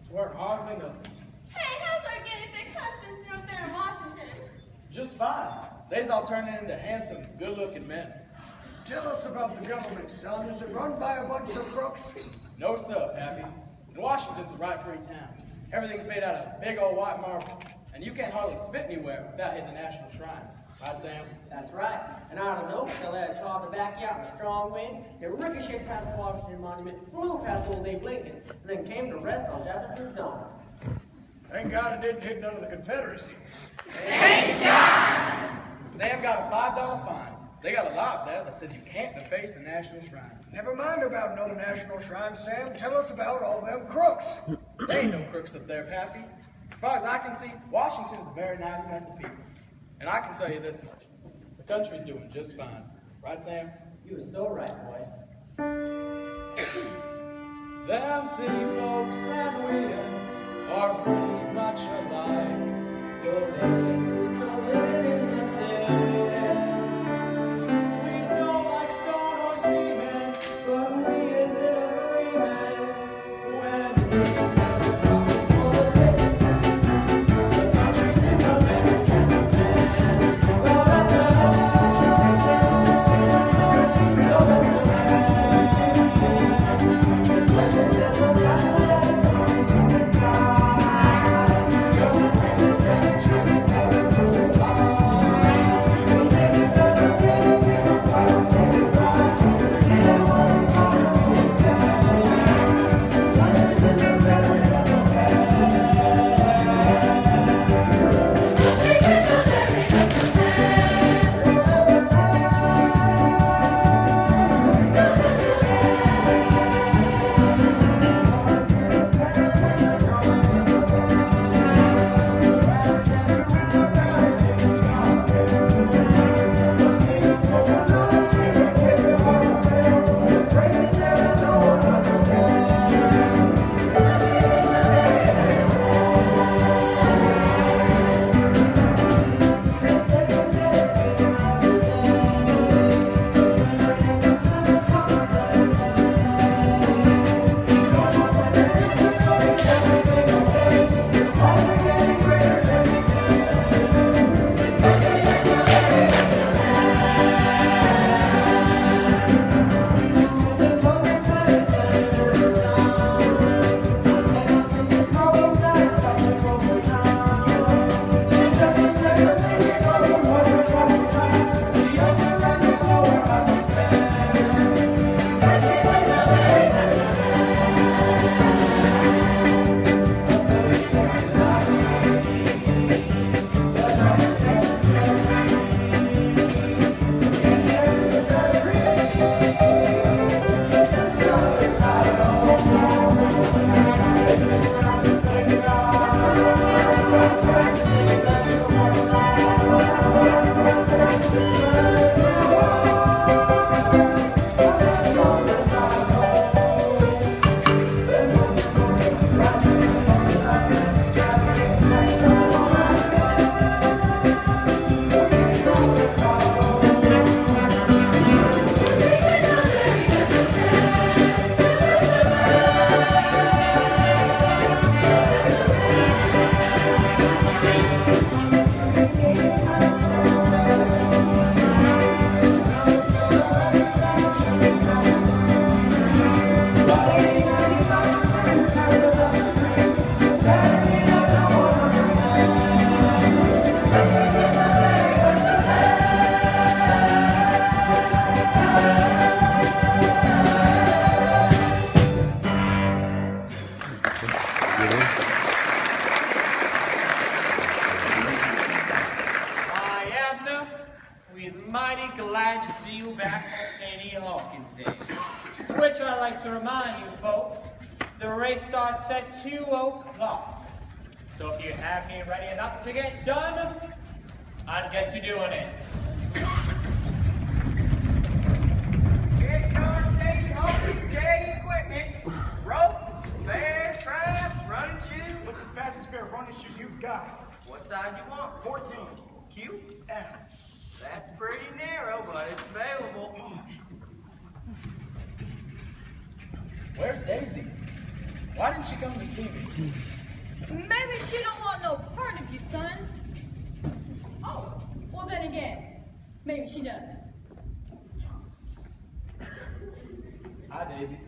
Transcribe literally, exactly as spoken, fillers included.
It's worth hardly nothing. Hey, how's our guinea pig husbands doing up there in Washington? Just fine. They's all turning into handsome, good-looking men. Tell us about the government, son. Is it run by a bunch of crooks? No, sir, Pappy. And Washington's a right pretty town. Everything's made out of big old white marble. And you can't hardly spit anywhere without hitting the National Shrine. Right, Sam? That's right. And out of the oaks, they let a child to back you out in a strong wind. It ricocheted past the Washington Monument, flew past old Abe Lincoln, and then came to rest on Jefferson's dome. Thank God it didn't hit none of the Confederacy. Thank God! Sam got a five dollar fine. They got a law up there that says you can't deface a national shrine. Never mind about no national shrine, Sam. Tell us about all them crooks. There ain't no crooks up there, Pappy. As far as I can see, Washington's a very nice mess of people. And I can tell you this much. The country's doing just fine. Right, Sam? You were so right, boy. Them city folks and weans are pretty much alike. Though they do so living in this dance. We don't like stone or cement, But we is in agreement. when we tell the talk of politics. The country's in the very cast of hands. The best of hands. The best of hands. The treasures is the national debt from the sky. Government papers and trees and governments and the places that are big, big, private things like the sea and water economy is bad. The country's in the very best of Why, Abner, we's mighty glad to see you back for Saint E. Hawkins Day. Which I'd like to remind you folks, the race starts at two o'clock. So if you have me ready enough to get done, I'd get to doing it. Get your Saint E. Hawkins Day equipment. Rope, bear traps, running shoes. What's the fastest pair of running shoes you've got? What size you want? fourteen. Q? That's pretty narrow, but it's available. Where's Daisy? Why didn't she come to see me? Maybe she don't want no part of you, son. Oh, well then again, maybe she does. Hi, Daisy.